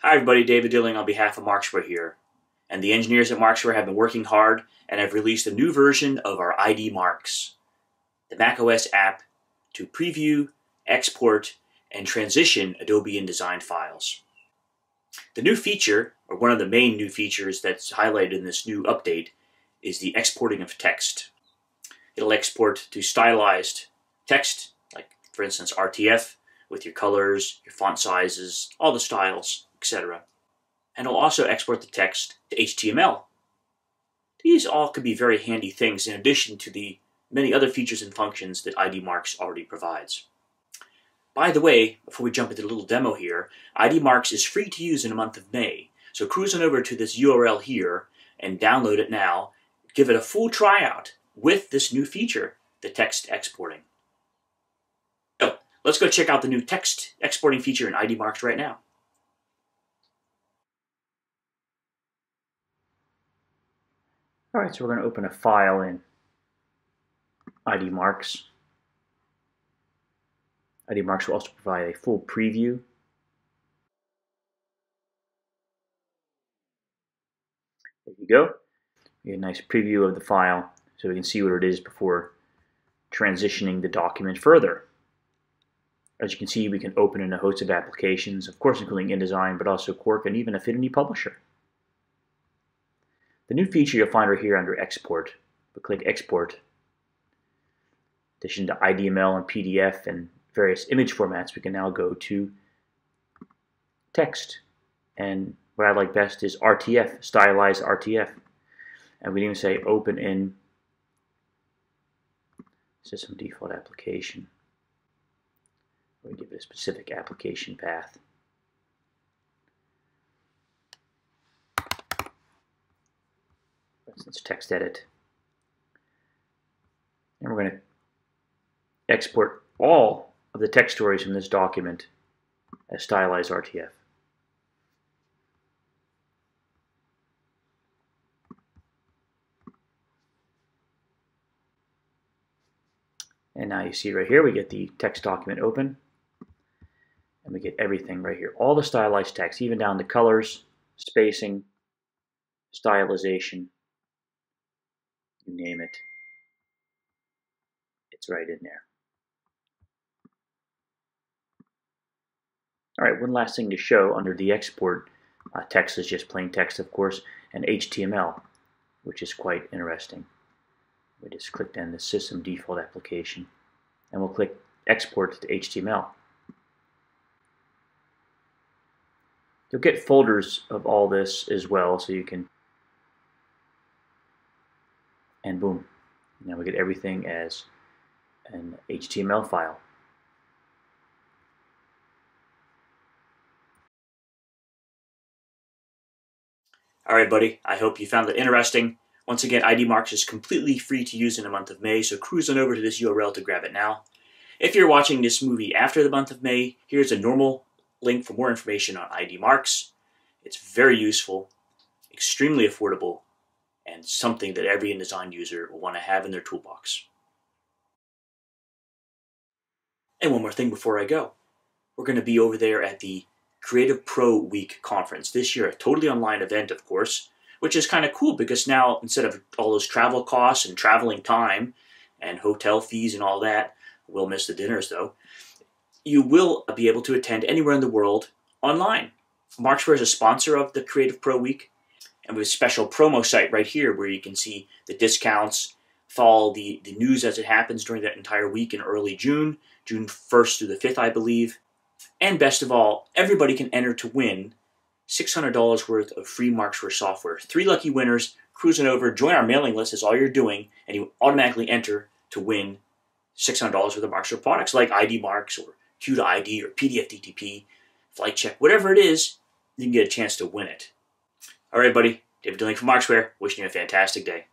Hi everybody, David Dilling on behalf of Markzware here. And the engineers at Markzware have been working hard and have released a new version of our IDMarkz, the macOS app to preview, export, and transition Adobe InDesign files. The new feature, or one of the main new features that's highlighted in this new update, is the exporting of text. It'll export to stylized text, like for instance RTF, with your colors, your font sizes, all the styles, etc. And it'll also export the text to HTML. These all could be very handy things in addition to the many other features and functions that IDMarkz already provides. By the way, before we jump into the little demo here, IDMarkz is free to use in the month of May. So cruise on over to this URL here and download it now. Give it a full tryout with this new feature, the text exporting. So let's go check out the new text exporting feature in IDMarkz right now. All right, so we're going to open a file in IDMarkz. IDMarkz will also provide a full preview. There you go. You get a nice preview of the file so we can see what it is before transitioning the document further. As you can see, we can open in a host of applications, of course including InDesign, but also Quark and even Affinity Publisher. The new feature you'll find right here under Export. We'll click Export. In addition to IDML and PDF and various image formats, we can now go to text. And what I like best is RTF, stylized RTF. And we can even say open in system default application. We give it a specific application path. For instance, text edit. And we're going to export all of the text stories from this document as stylized RTF. And now you see right here, we get the text document open. And we get everything right here. All the stylized text, even down to colors, spacing, stylization, you name it. It's right in there. All right, one last thing to show under the export. Text is just plain text, of course, and HTML, which is quite interesting. We just click on the system default application, and we'll click export to HTML. You'll get folders of all this as well, so you can, and boom, now we get everything as an HTML file. All right, buddy, I hope you found it interesting. Once again, IDMarkz is completely free to use in the month of May, so cruise on over to this URL to grab it now. If you're watching this movie after the month of May, here's a normal link for more information on IDMarkz. It's very useful, extremely affordable, and something that every InDesign user will want to have in their toolbox. And one more thing before I go. We're going to be over there at the Creative Pro Week conference this year, a totally online event, of course, which is kind of cool because now instead of all those travel costs and traveling time and hotel fees and all that, we'll miss the dinners though, you will be able to attend anywhere in the world online. Markzware is a sponsor of the Creative Pro Week, and we have a special promo site right here where you can see the discounts, follow the news as it happens during that entire week in early June, June 1st through the 5th, I believe. And best of all, everybody can enter to win $600 worth of free Markzware software. 3 lucky winners, cruising over, join our mailing list is all you're doing, and you automatically enter to win $600 worth of Markzware products like IDMarkz or Q2ID or PDF-DTP, Flight Check, whatever it is, you can get a chance to win it. All right, buddy, David Dilling from Markzware, wishing you a fantastic day.